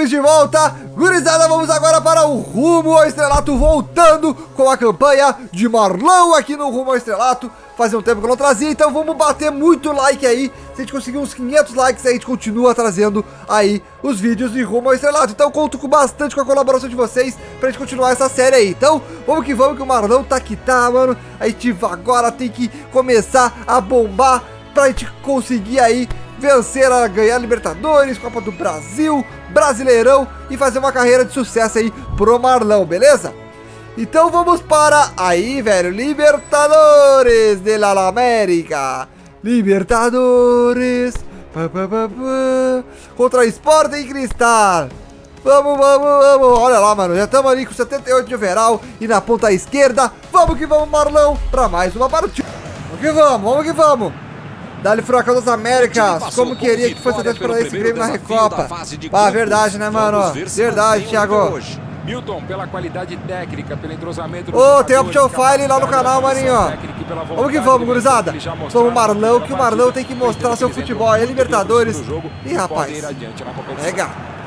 De volta, gurizada, vamos agora para o Rumo ao Estrelato, voltando com a campanha de Marlão aqui no Rumo ao Estrelato. Fazia um tempo que eu não trazia, então vamos bater muito like aí. Se a gente conseguir uns 500 likes, aí a gente continua trazendo aí os vídeos de Rumo ao Estrelato. Então conto bastante com a colaboração de vocês pra gente continuar essa série aí. Então vamos, que o Marlão tá que tá, mano. A gente agora tem que começar a bombar pra gente conseguir aí vencer, a ganhar Libertadores, Copa do Brasil, Brasileirão e fazer uma carreira de sucesso aí pro Marlão, beleza? Então vamos para aí, velho, Libertadores de la América. Libertadores contra Sporting Cristal. Vamos. Olha lá, mano, já estamos ali com 78 de overall e na ponta esquerda. Vamos que vamos, Marlão, para mais uma partida. Vamos que vamos. Dá-lhe Furacão das Américas, como queria que fosse até para esse Grêmio na Recopa. Ah, verdade, né, mano? Verdade, Thiago. Milton, pela qualidade técnica, pelo entrosamento. Ô, tem Option File lá no canal, maninho. Vamos que vamos, gurizada. Vamos, Marlão, que o Marlão tem que mostrar seu futebol aí, Libertadores. Ih, rapaz. Pega.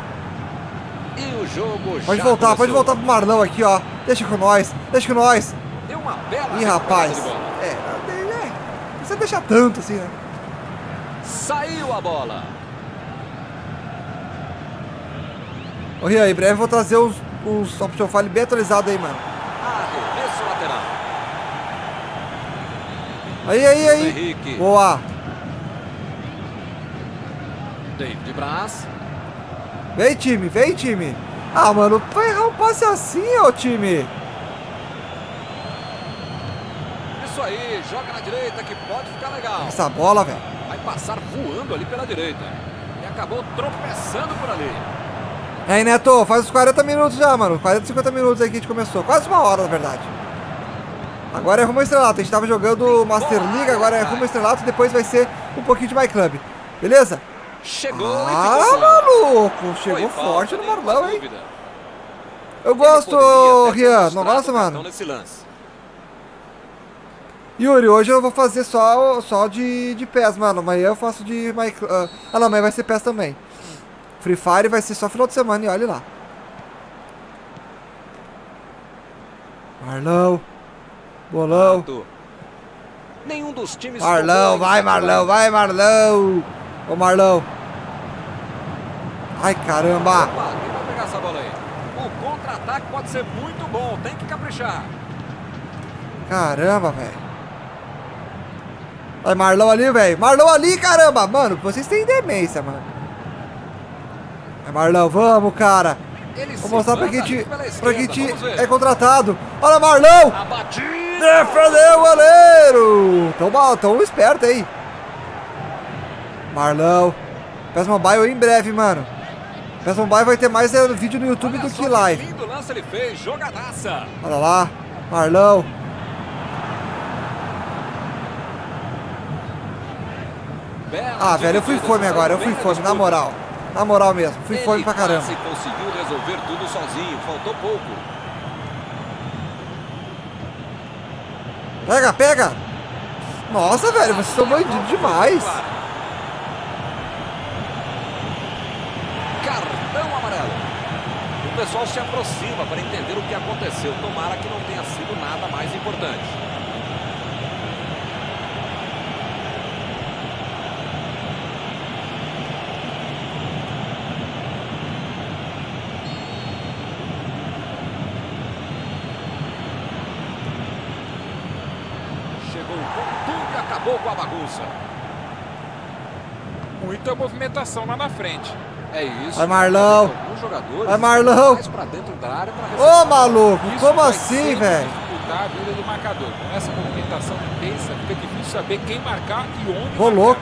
Pode voltar pro Marlão aqui, ó. Deixa com nós. Ih, rapaz. Não precisa deixar tanto assim, né? Saiu a bola. Ô, Rian, em breve eu vou trazer os Option File bem atualizados aí, mano. Arremesso lateral. Aí. Boa. David Braz. Vem, time. Ah, mano, vai errar um passe assim, ó, time. Isso aí, joga na direita que pode ficar legal. Essa bola, velho. Vai passar voando ali pela direita. E acabou tropeçando por ali. Aí, Neto, faz uns 40 minutos já, mano. 40, 50 minutos aí que a gente começou. Quase uma hora, na verdade. Agora é Rumo ao Estrelato. A gente tava jogando Master League, agora é Rumo ao Estrelato. Depois vai ser um pouquinho de My Club. Beleza? Chegou maluco. Chegou forte no Marlão, hein? Eu gosto, Rian. Não gosta, mano? Yuri, hoje eu vou fazer só de PES, mano. Amanhã eu faço de My Club. Ah, não, amanhã vai ser PES também. Free Fire vai ser só final de semana e olha lá. Marlão. Bolão. Nenhum dos times. Marlão, vai Marlão. Ô Marlão. Ai, caramba. Quem vai pegar essa bola aí? O contra-ataque pode ser muito bom. Tem que caprichar. Caramba, velho. Vai Marlão ali, velho. Marlão ali, caramba. Mano, vocês têm demência, mano. É Marlão, vamos, cara. Vou mostrar pra quem te é contratado. Olha, Marlão! Defendeu o goleiro! Tão esperto aí. Marlão. PES Mobile em breve, mano. PES Mobile vai ter mais vídeo no YouTube do que live. Olha lá, Marlão. Ah, velho, eu fui fome agora. Na moral. Na moral mesmo, fui fome pra caramba. Conseguiu resolver tudo sozinho, faltou pouco. Pega! Nossa, velho, vocês são bandidos demais. Cartão amarelo. O pessoal se aproxima para entender o que aconteceu. Tomara que não tenha sido nada mais importante. Acabou com a bagunça. Muita movimentação lá na frente. É isso. Vai Marlão. Vai Marlão. Ô, maluco, como assim, velho? Dificultar a vida do marcador. Com essa movimentação intensa, fica difícil saber quem marcar e onde. Ô, louco.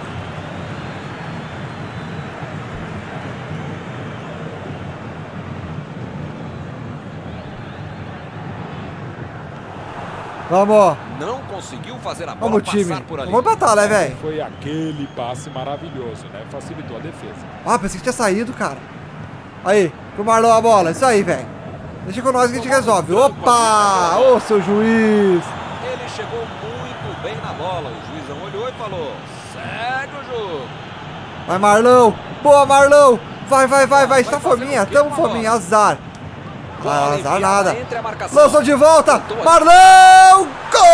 Vamos. Não conseguiu fazer a bola passar por ali. Vamos empatar, né, velho? Foi aquele passe maravilhoso, né? Facilitou a defesa. Ah, pensei que tinha saído, cara. Aí, pro Marlão a bola. Isso aí, velho. Deixa com nós que a gente resolve. Opa! Ô, seu juiz. Ele chegou muito bem na bola. O juizão olhou e falou: segue o jogo. Vai, Marlão. Boa, Marlão. Vai, vai, vai, vai. Tá fominha, tamo fominha. Azar. Ah, azar nada. Lançou de volta. Marlão. Gol!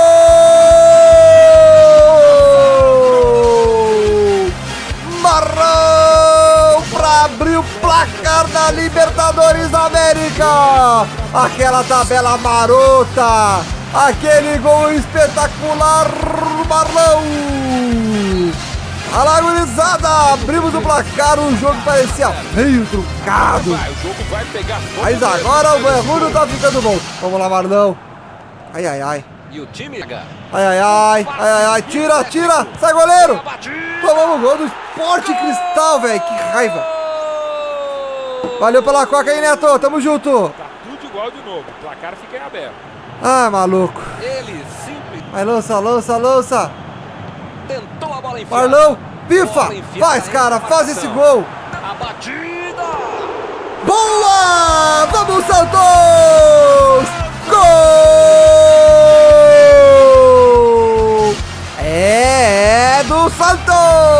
Marlão pra abrir o placar da Libertadores da América. Aquela tabela marota. Aquele gol espetacular, Marlão. Alá, gurizada, abrimos o placar, o jogo parecia meio truncado. O jogo vai pegar fogo. Mas agora o barulho tá ficando bom. Vamos lá, Marlão. Ai, ai, ai. E o time... Ai, ai, ai, ai, ai, ai. Tira, tira, sai goleiro. Tomamos o gol do Sport Cristal, velho, que raiva. Valeu pela coca aí, Neto, tamo junto. Tá tudo igual de novo, o placar fica em aberto. Ah, maluco. Ele simples... Vai, lança, lança, lança. Tentou a bola enfiada. Marlão, pifa. Faz, cara, faz esse gol. A batida. Boa! Vamos, Santos! Gol! É do Santos!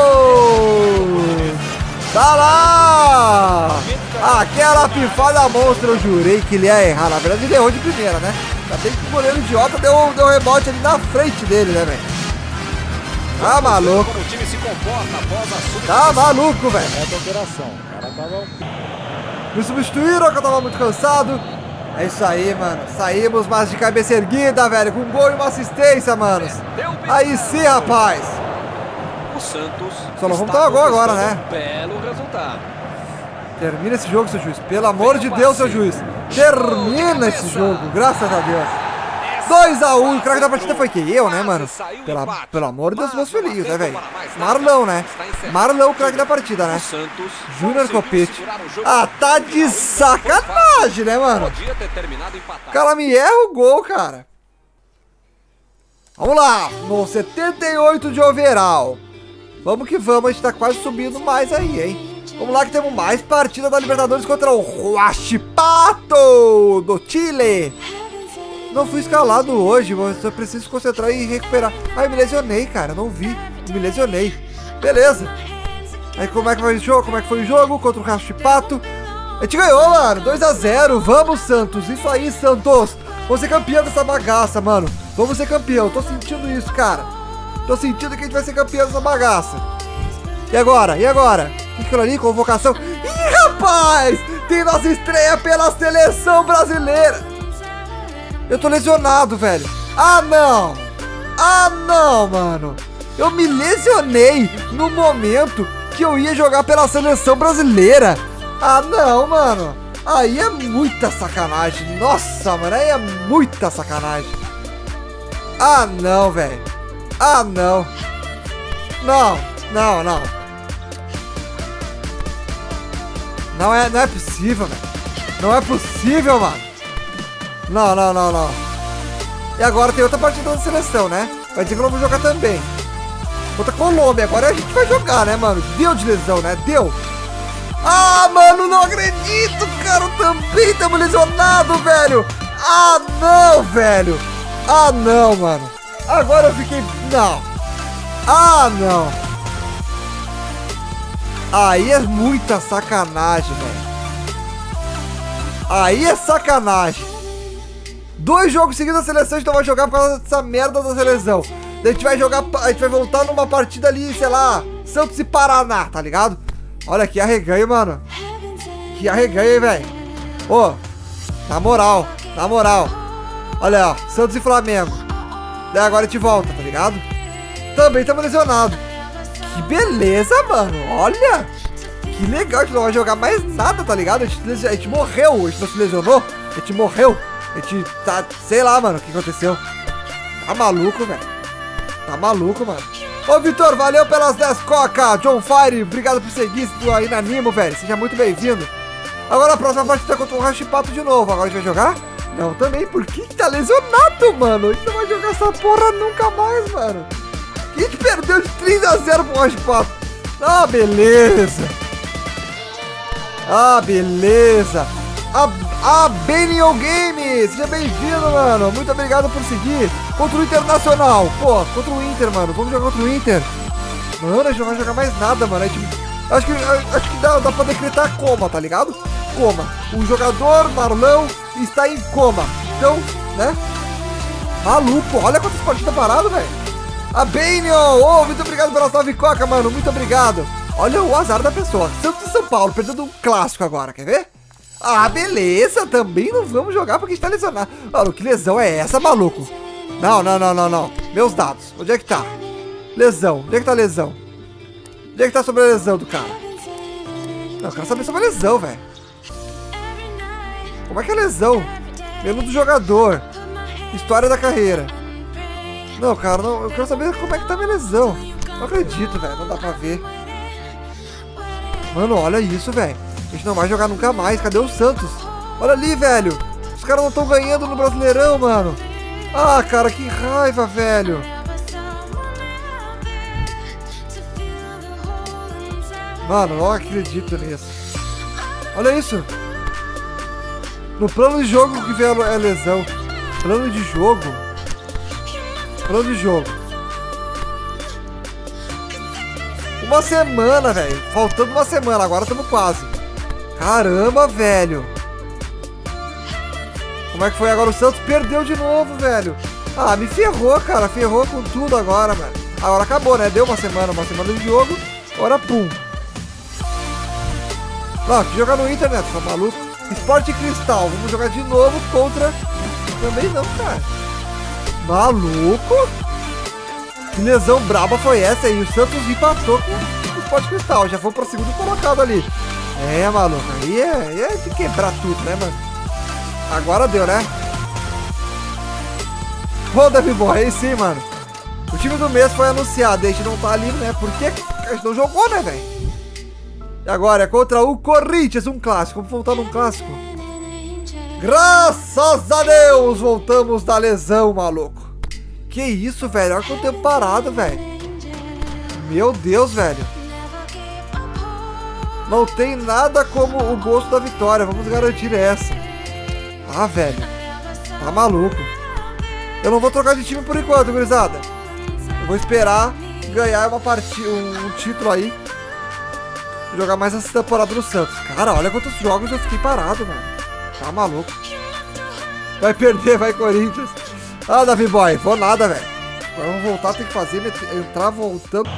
Tá lá! Aquela pifada monstra, eu jurei que ele ia errar. Na verdade, ele errou de primeira, né? Ainda bem que o goleiro idiota deu um rebote ali na frente dele, né, velho? Tá maluco. Como o time se comporta após a Tá maluco, velho. É da operação. O cara tava... Me substituíram que eu tava muito cansado. É isso aí, mano. Saímos, mas de cabeça erguida, velho. Com um gol e uma assistência, manos. Aí sim, rapaz. O Santos... Só não vamos tomar gol agora, né? Um belo resultado. Termina esse jogo, seu juiz. Pelo amor de Deus, seu juiz. Termina esse jogo, graças a Deus. 2-1, o craque da partida foi quem? Eu, né, mano? Pelo amor de Deus, meus filhinhos, né, velho? Marlão, né? Marlão, o craque da partida, né? Júnior Copete. Ah, tá de sacanagem, né, mano? O cara me erra o gol, cara. Vamos lá, no 78 de overall. Vamos que vamos, a gente tá quase subindo mais aí, hein? Vamos lá que temos mais partida da Libertadores contra o Huachipato do Chile. Não fui escalado hoje, mas eu preciso concentrar e recuperar. Ai, me lesionei, cara, não vi. Me lesionei. Beleza. Aí como é que foi o jogo? Como é que foi o jogo contra o Huachipato? A gente ganhou, mano. 2-0. Vamos, Santos. Isso aí, Santos. Vamos ser campeão dessa bagaça, mano. Vamos ser campeão. Tô sentindo isso, cara. Tô sentindo que a gente vai ser campeão dessa bagaça. E agora? E agora? O que aquilo ali? Convocação. Ih, rapaz! Tem nossa estreia pela seleção brasileira. Eu tô lesionado, velho. Ah, não. Ah, não, mano. Eu me lesionei no momento que eu ia jogar pela seleção brasileira. Ah, não, mano. Aí é muita sacanagem. Nossa, mano. Aí é muita sacanagem. Ah, não, velho. Ah, não. Não, não, não. Não é possível, velho. Não é possível, mano. Não, não, não, não. E agora tem outra partida da seleção, né? Vai dizer que eu não vou jogar também. Contra a Colômbia. Agora a gente vai jogar, né, mano? Deu de lesão, né? Deu. Ah, mano, não acredito, cara. Eu também estamos lesionados, velho. Ah, não, velho. Ah, não, mano. Agora eu fiquei... Não. Ah, não. Aí é muita sacanagem, velho. Aí é sacanagem. 2 jogos seguidos da seleção a gente não vai jogar por causa dessa merda da seleção. Daí a gente vai jogar, a gente vai voltar numa partida ali, sei lá, Santos e Paraná, tá ligado? Olha que arreganho, mano. Que arreganho, hein, velho. Ô, na moral, na moral. Olha, ó, Santos e Flamengo. Daí agora a gente volta, tá ligado? Também estamos lesionados. Que beleza, mano. Olha, que legal, a gente não vai jogar mais nada, tá ligado? A gente morreu, a gente não se lesionou, a gente morreu. A gente tá, sei lá, mano, o que aconteceu. Tá maluco, velho. Tá maluco, mano. Ô, Vitor, valeu pelas 10 coca. John Fire, obrigado por seguir aí na Nimo, velho. Seja muito bem-vindo. Agora a próxima partida contra o Huachipato de novo. Agora a gente vai jogar? Não, também. Por que tá lesionado, mano? A gente não vai jogar essa porra nunca mais, mano. A gente perdeu de 3-0 pro Huachipato. Ah, beleza. Ah, beleza. A Benio Games, seja bem-vindo, mano. Muito obrigado por seguir. Contra o Internacional. Pô, contra o Inter, mano. Vamos jogar contra o Inter. Mano, a gente não vai jogar mais nada, mano. A gente Acho que dá pra decretar coma, tá ligado? Coma. O jogador, Marlão, está em coma. Então, né? Maluco, olha quantas partidas paradas, velho. A Benio, oh, muito obrigado pela 9 coca, mano. Muito obrigado. Olha o azar da pessoa. Santos e São Paulo, perdendo um clássico agora, quer ver? Ah, beleza. Também não vamos jogar porque a gente tá lesionado. Mano, que lesão é essa, maluco? Não. Meus dados. Onde é que tá? Lesão. Onde é que tá a lesão? Onde é que tá sobre a lesão do cara? Não, eu quero saber sobre a lesão, velho. Como é que é a lesão? Menu do jogador. História da carreira. Não, cara, não, eu quero saber como é que tá a minha lesão. Não acredito, velho. Não dá pra ver. Mano, olha isso, velho. A gente não vai jogar nunca mais. Cadê o Santos? Olha ali, velho. Os caras não estão ganhando no Brasileirão, mano. Ah, cara, que raiva, velho. Mano, não acredito nisso. Olha isso. No plano de jogo que veio a lesão. Plano de jogo. Plano de jogo. Uma semana, velho. Faltando uma semana. Agora estamos quase. Caramba, velho. Como é que foi agora? O Santos perdeu de novo, velho. Ah, me ferrou, cara. Ferrou com tudo agora, mano. Agora acabou, né? Deu uma semana de jogo. Agora, pum. Não, que jogar no Inter, né? Tá maluco? Esporte Cristal. Vamos jogar de novo contra... Também não, cara. Maluco? Que lesão braba foi essa aí? O Santos empatou com o Sport Cristal. Já foi para o segundo colocado ali. É, maluco. Aí é de quebrar tudo, né, mano? Agora deu, né? Ô, Davi Boy, aí sim, mano. O time do mês foi anunciado. A gente não tá ali, né? Porque a gente não jogou, né, velho? E agora é contra o Corinthians, um clássico. Vamos voltar num clássico. Graças a Deus, voltamos da lesão, maluco. Que isso, velho? Olha quanto tempo parado, velho. Meu Deus, velho. Não tem nada como o gosto da vitória. Vamos garantir essa. Ah, velho. Tá maluco. Eu não vou trocar de time por enquanto, gurizada. Eu vou esperar ganhar uma partida, um título aí. Jogar mais essa temporada no Santos. Cara, olha quantos jogos eu fiquei parado, mano. Tá maluco. Vai perder, vai Corinthians. Ah, Davi Boy, vou nada, velho. Agora vamos voltar, tem que fazer, entrar voltando.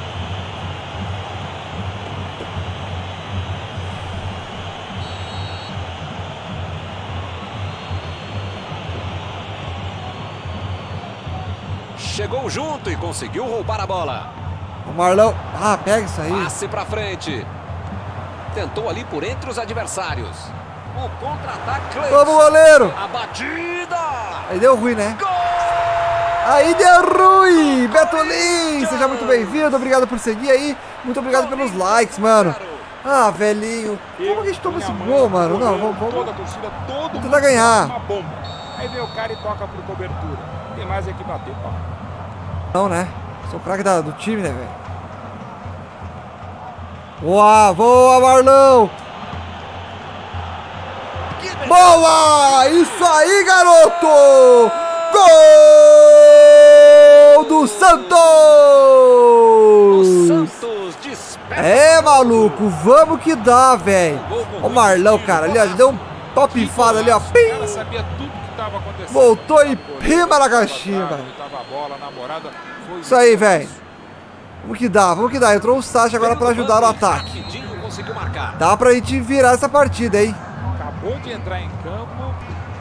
Chegou junto e conseguiu roubar a bola. O Marlão. Ah, pega isso aí. Passe pra frente. Tentou ali por entre os adversários. O contra-ataque. Vamos, goleiro. A batida. Aí deu ruim, né? Gol! Aí deu ruim. Betolin, seja muito bem-vindo. Obrigado por seguir aí. Muito obrigado pelos likes, mano. Ah, velhinho. Como que a gente toma esse gol, mano? Não, vamos. Toda a torcida, todo Tentar ganhar. uma bomba. Aí vem o cara e toca por cobertura. Tem mais é que bater, pau. Não, né? Sou o craque do time, né, velho? Boa, boa, Marlão! Boa! Isso aí, garoto! Gol do Santos! O Santos desperta. É, maluco, vamos que dá, velho. O Marlão, cara, ali, ó, deu um top infado ali, ó. O cara sabia tudo que estava acontecendo. Voltou e pima na cachimba. Isso aí, velho. Vamos que dá. Entrou o Sacha agora pra ajudar no ataque. Dá pra gente virar essa partida, hein? Acabou de entrar em campo.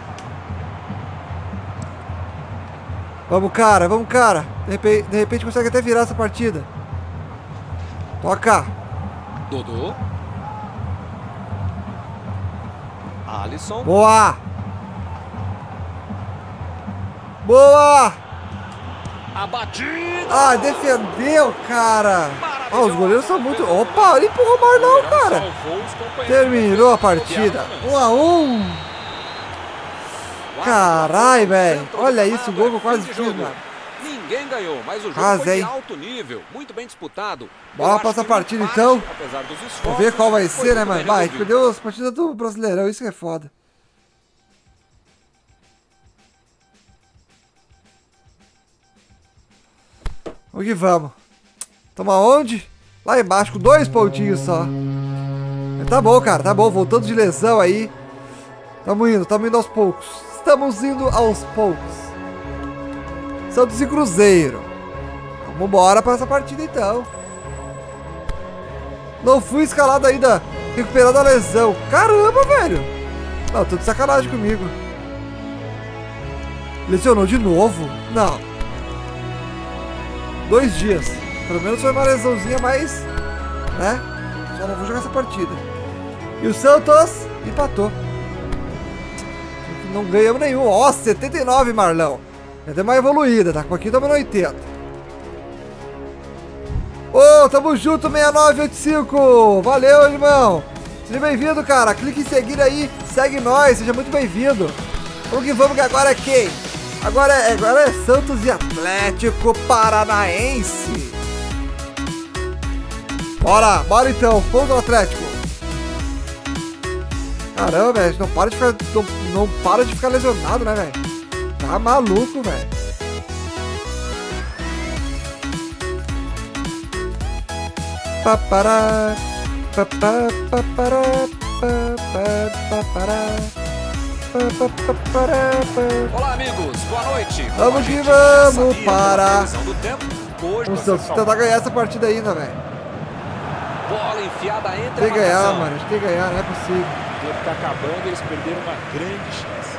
Vamos, cara. De repente consegue até virar essa partida. Toca. Dodô. Alisson. Boa. Boa. A batida. Ah, defendeu, cara. Ah, os goleiros são muito... Opa, ele empurrou o Marlão, cara. Terminou a partida. 1-1. Caralho, velho. Olha isso, o gol que eu quase fiz, mano. Ninguém ganhou, mas o jogo Quase, foi de hein? alto nível, muito bem disputado. Bora pra essa partida, então. Vamos ver qual vai ser, né, mano? Vai, a gente perdeu as partidas do Brasileirão, isso que é foda. Vamos que vamos. Tamo aonde? Lá embaixo com 2 pontinhos só. Tá bom, cara, tá bom. Voltando de lesão aí. Tamo indo aos poucos. Estamos indo aos poucos. Santos e Cruzeiro. Vamos embora pra essa partida então. Não fui escalado ainda. Recuperando a lesão. Caramba, velho. Não, tô de sacanagem comigo. Lesionou de novo? Não. 2 dias. Pelo menos foi uma lesãozinha, mas... né? Só não vou jogar essa partida. E o Santos empatou. Não ganhamos nenhum. Ó, 79, Marlão. Já deu uma evoluída, tá? Com aqui estamos no 80. Ô, tamo junto, 6985. Valeu, irmão. Seja bem-vindo, cara. Clique em seguir aí. Segue nós. Seja muito bem-vindo. Vamos que agora é quem? Agora é Santos e Atlético Paranaense. Bora então. Vamos do Atlético. Caramba, velho. Não para de ficar lesionado, né, velho? Tá maluco, velho. Papará. Olá, amigos. Boa noite. Vamos que vamos para o Santos tentar ganhar essa partida ainda, velho. Bola enfiada entre tem que ganhar, mano. A gente tem que ganhar, não é possível. O tempo tá acabando, eles perderam uma grande chance.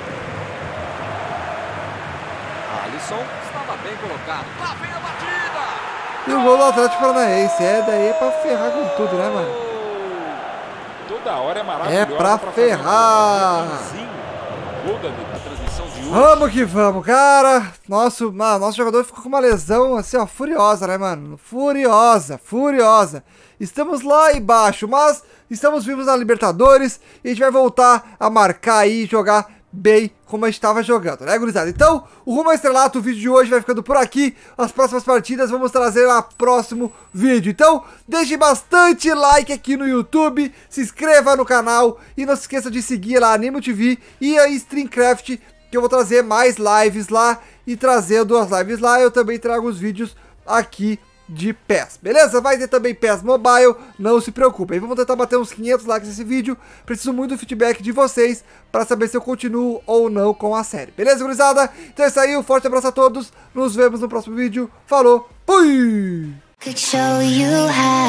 Alisson estava bem colocado. Lá vem a batida. E o gol do Atlético Paranaense. Daí é pra ferrar com tudo, né, mano? Toda hora é maravilhoso. É pra ferrar. Gol da transmissão de hoje. Vamos que vamos, cara. Nosso jogador ficou com uma lesão assim, ó, furiosa, né, mano? Furiosa. Estamos lá embaixo, mas estamos vivos na Libertadores e a gente vai voltar a marcar aí e jogar bem como a gente estava jogando, né, gurizada? Então, o Rumo ao Estrelato, o vídeo de hoje vai ficando por aqui. As próximas partidas vamos trazer no próximo vídeo. Então, deixe bastante like aqui no YouTube, se inscreva no canal e não se esqueça de seguir lá a Animo TV e a Streamcraft, que eu vou trazer mais lives lá, e trazendo as lives lá, eu também trago os vídeos aqui de PES, beleza? Vai ter também PES Mobile, não se preocupem. Vamos tentar bater uns 500 likes nesse vídeo. Preciso muito do feedback de vocês para saber se eu continuo ou não com a série. Beleza, gurizada? Então é isso aí, um forte abraço a todos. Nos vemos no próximo vídeo. Falou, fui!